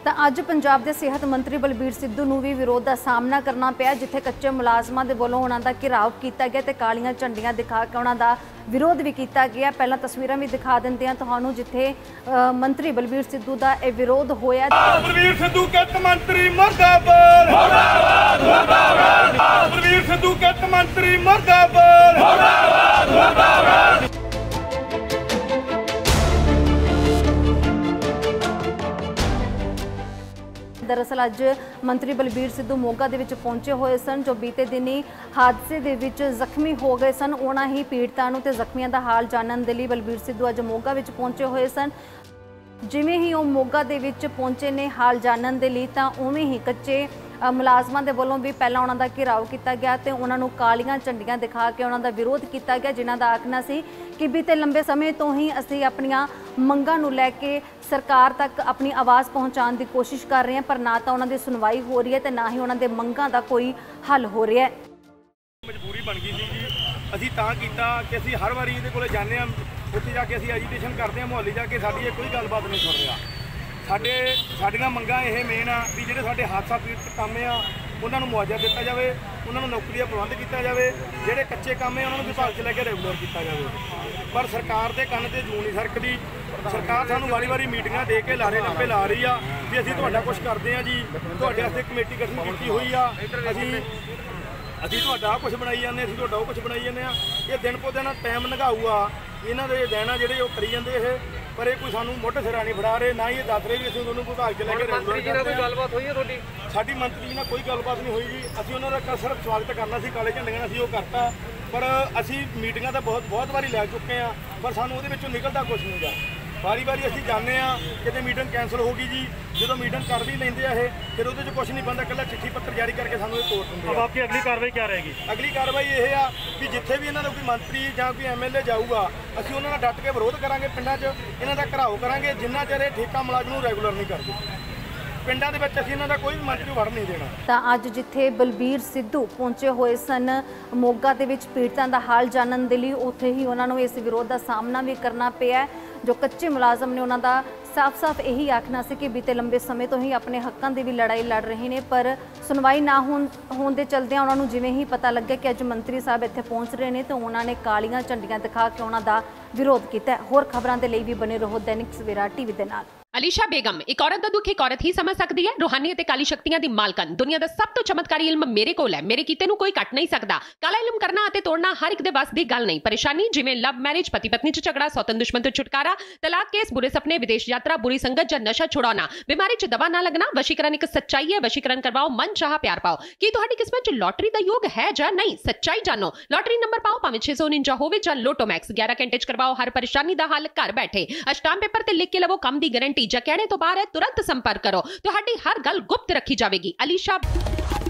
ਤਾਂ ਅੱਜ ਪੰਜਾਬ ਦੇ ਸਿਹਤ ਮੰਤਰੀ ਬਲਬੀਰ ਸਿੱਧੂ ਨੂੰ ਵੀ ਵਿਰੋਧ ਦਾ ਸਾਹਮਣਾ ਕਰਨਾ ਪਿਆ, ਜਿੱਥੇ ਕੱਚੇ ਮੁਲਾਜ਼ਮਾਂ ਦੇ ਵੱਲੋਂ ਉਹਨਾਂ ਦਾ ਘਿਰਾਵ ਕੀਤਾ ਗਿਆ ਤੇ ਕਾਲੀਆਂ ਝੰਡੀਆਂ ਦਿਖਾ ਕੇ ਉਹਨਾਂ ਦਾ ਵਿਰੋਧ ਵੀ ਕੀਤਾ ਗਿਆ। ਪਹਿਲਾਂ ਤਸਵੀਰਾਂ ਵੀ ਦਿਖਾ ਦਿੰਦੇ ਹਾਂ ਤੁਹਾਨੂੰ, ਜਿੱਥੇ ਮੰਤਰੀ ਬਲਬੀਰ ਸਿੱਧੂ ਦਾ ਇਹ ਵਿਰੋਧ ਹੋਇਆ। ਬਲਬੀਰ ਸਿੱਧੂ ਕਿੱਤ ਮੰਤਰੀ ਮੁਰਦਾਬਾਦ, ਮੁਰਦਾਬਾਦ, ਮੁਰਦਾਬਾਦ। ਬਲਬੀਰ ਸਿੱਧੂ ਕਿੱਤ ਮੰਤਰੀ ਮੁਰਦਾਬਾਦ, ਮੁਰਦਾਬਾਦ, ਮੁਰਦਾਬਾਦ। दरअसल अज मंत्री बलबीर सिद्धू मोगा दे विच पहुंचे हुए सन, जो बीते दिनी हादसे दे विच जख्मी हो गए सन। उन्हां ही पीड़ितां नूं ते जख्मियां दा हाल जानन दे लई बलबीर सिद्धू अज मोगा विच पहुंचे हुए सन। जिवें ही वो मोगा दे विच पहुंचे ने हाल जानन दे लई, तां उवें ही कच्चे मुलाजमां दे वल्लों भी पहला उन्हां दा घेराव किया गया ते उन्हां नूं कालियां झंडियां दिखा के उन्हां दा विरोध किया गया, जिन्हां दा आखना सी कि बीते लंबे समय तो ही असीं अपणीआं मंगां नूं लैके सरकार तक अपनी आवाज़ पहुँचाने की कोशिश कर रहे हैं, पर ना तो उन्होंने सुनवाई हो रही है तो ना ही उन्होंने मंगां का कोई हल हो रहा है। मजबूरी बन गई थी जी, असीं तां कीता कि असीं हर बारी इहदे कोले जाने आ, उत्थे जाके असीं एजीटेशन करते हैं, मुहल्ले जाके साडी कोई गलबात नहीं सुन रहा। साडियां मंगां यह मेन आ भी जिहड़े साडे हादसा पीड़ित काम आ उन्हां नूं मुआवजा दिता जाए, उन्हां नूं नौकरी दा प्रबंध किया जाए, जिहड़े कच्चे काम है उन्हां नूं विभाग च लैके रेगूलर किया जाए। पर सरकार दे कंन ते जूं नहीं सरकदी। सरकार सानूं वारी वारी मीटिंगां दे के लारे नापे ला रही आ कि असीं तुहाडा कुछ करदे आ जी, तुहाडे वास्ते कमेटी गठन की हुई आ, असीं तुहाडा कुछ बनाई जाने, असीं तुहाडा कुछ बनाई जाने। ये दिन पो दिन टाइम लंघाऊ आ, इन्हां दे दिन आ जिहड़े ओह करी जांदे ये, पर ये कोई सानूं मुੱਢ सिरा नहीं फड़ा रहे, ना ही ये दस रहे भी असीं उन्होंने विभाग च लैके रेगूलर कोई गलबात हुई है तुहाडी? साडी मंत्री जी नाल कोई गलबात नहीं हुई जी। असीं उन्हां दा सिर्फ स्वागत करना सी, काले झंडे नाल असीं ओह करता, पर असीं मीटिंगां तां बहुत बारी लै चुके हैं, पर सानूं उहदे विचों निकलदा कुछ नहीं गा। बारी बारी असीं जाने आ, किते मीटिंग कैंसल हो गई जी, जो मीटिंग कर भी लेंदे आ फिर उहदे च कुछ नहीं बनता, कल्ला चिट्ठी पत्र जारी करके सानूं ये तोड़ दिंदे। अब आपकी अगली कार्रवाई क्या रहेगी? अगली कार्रवाई यह आ कि जिथे भी इन्हां दा कोई मंत्री जां कोई MLA जाऊगा, असीं उन्हां नाल डट के विरोध करांगे, पिंडां 'च इन्हां दा घराव करांगे, जिन्ना चਿਰ ठेका मुलाजम नूं रेगूलर नहीं करदे। पिंडां दे विच असीं इन्हां दा कोई मंत्री वड़ नहीं देना। ਤਾਂ ਅੱਜ ਜਿੱਥੇ ਬਲਬੀਰ ਸਿੱਧੂ ਪਹੁੰਚੇ ਹੋਏ ਸਨ ਮੋਗਾ ਦੇ ਵਿੱਚ ਪੀੜਤਾਂ ਦਾ ਹਾਲ ਜਾਣਨ ਦੇ ਲਈ, ਉੱਥੇ ਹੀ ਉਹਨਾਂ ਨੂੰ ਇਸ ਵਿਰੋਧ ਦਾ ਸਾਹਮਣਾ ਵੀ ਕਰਨਾ ਪਿਆ। जो कच्चे मुलाजम ने उन्होंने साफ साफ यही आखना से कि बीते लंबे समय तो ही अपने हकों की भी लड़ाई लड़ रहे हैं, पर सुनवाई ना होने के चलदे उन्होंने जिवें ही पता लगे कि अज मंत्री साहब इत्थे पहुँच रहे हैं, तो उन्होंने कालियां झंडियां दिखा के उन्होंने विरोध किया। होर खबरों के लिए भी बने रहो दैनिक सवेरा टीवी के नाल। अलीशा बेगम, एक औरत का दुख एक औरत ही समझ सकती है। रूहानी ते काली शक्तियां दी मालकन, दुनिया का सब तो चमत्कारी इल्म मेरे कोल है, मेरे कीते नूं कोई कट नहीं सकता। काला इल्म करना अते तोड़ना हर एक दे बस दी गल नहीं। परेशानी जिवें लव मैरिज, पति पत्नी च झगड़ा, सौतन दुश्मन तो छुटकारा, तलाक केस, बुरे सपने, विदेश यात्रा, बुरी संगत या नशा छुड़ाना, बीमारी च दवा ना लगना, वशीकरण एक सच्चाई है। वशीकरण करवाओ, मन चाह प्यार पाओ। की तुहाडी किस्मत च लॉटरी दा योग है जां नहीं? सच्चाई जानो। लॉटरी नंबर पाओ, भावें 649 होवे जां लोटो मैक्स। 11 घंटे च करवाओ हर परेशानी दा हल घर बैठे। अष्टाम पेपर ते लिख के लवो काम दी गारंटी। जां कहने तो बाहर तुरंत संपर्क करो, तुहाडी हर गल गुप्त रखी जाएगी। अलीशा